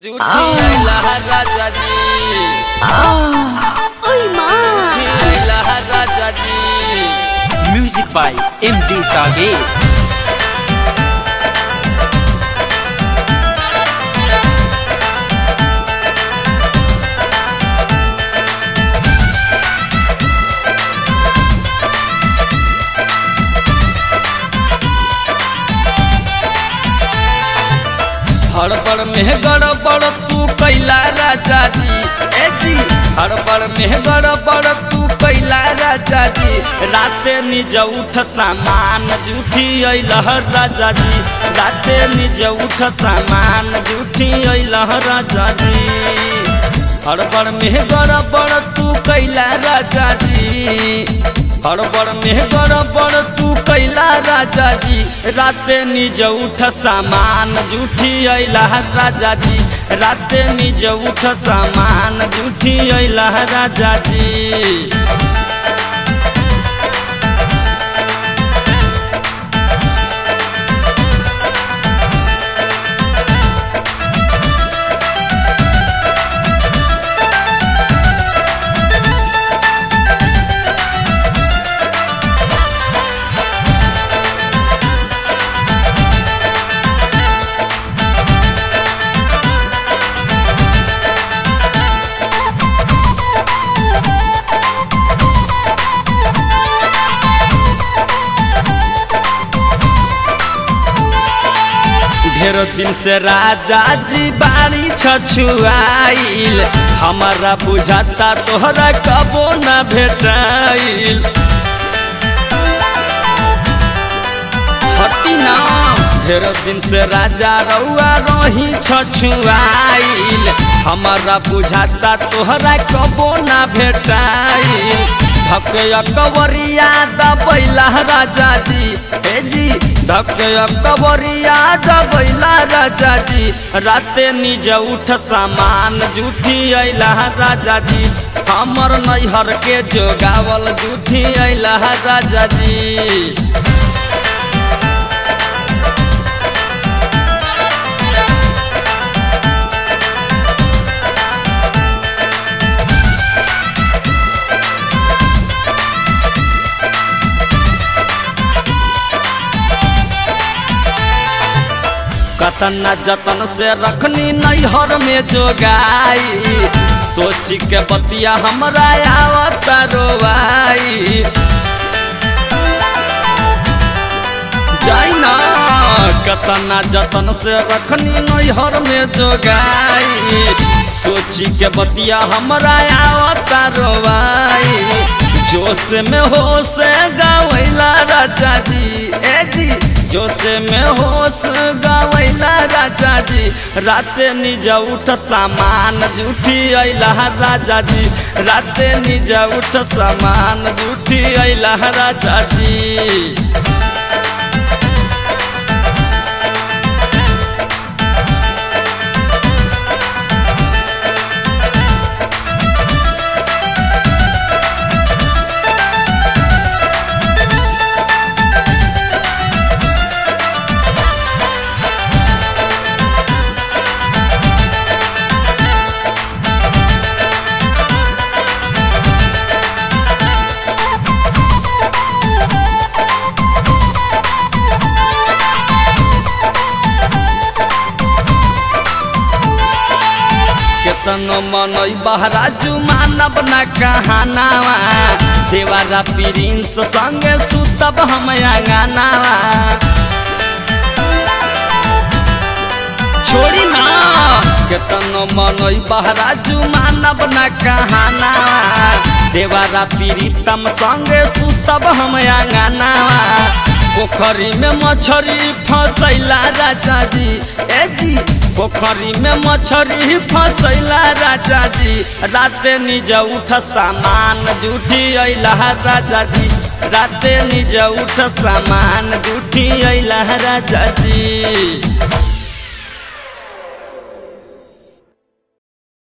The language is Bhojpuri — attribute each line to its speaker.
Speaker 1: राजा जी राजा जी
Speaker 2: म्यूजिक बाय MD सागे।
Speaker 1: हड़बड़ में गड़बड़ तू कैला राजा जी ए जी हड़बड़ में गड़बड़ तू कैला राजा जी राते निज उठ सामान जूठी अइलह राजा जी राते निज उठ सामान जूठी अइलह राजा जी हड़बड़ में गड़बड़ तू कैला राजा जी हड़बड़ में गड़बड़ तू कैला राजा जी राते निज उठ सामान जूठी अइला राजा जी राते निज उठ सामान जूठी अइला राजा जी। ढेर दिन से राजा जी बारी छछुआइल हमारा बुझाता तोहरा कबो न भेटाइल हटी ना ढेर दिन से राजा रउआ रही छछुआइल हमारा बुझाता तोहरा कबो न भेटाइल धके अकबरिया दबैला राजा जी ए जी धके अकबरिया दबैला राजा जी राते निज उठ सामान जूठी अइला राजा जी हमर नैहर के जोगावल जूठी अइला राजा जी। कतना जतन से रखनी नैहर में जोगाई सोच के बतिया हमरा आवत रोवाई जाई ना कतना जतन से रखनी नैहर में जोगाई सोच के बतिया हमरा आवत रोवाई जोश में होश गावैला राजा जी ए जी जोश में होश गावैला राजा जी राते निज उठ सामान जूठी अइला राजा जी राते निज उठ सामान जूठी अइला राजा जी। केतनो मनई बहराजू मानब न कहानावा देवारा प्रिंस संगे सुतब हम अंगनावा छोड़ी ना केतनो मनई बहराजू मानब न कहानावा देवारा प्रीतम संगे सुतब हम अंगनावा पोखरी में मछरी फसैला राजा जी ए जी पोखरी में मछरी फसैला राजा जी राते निज उठ सामान जूठी अइला राजा जी राते निज उठ सामान जूठी अइला राजा जी।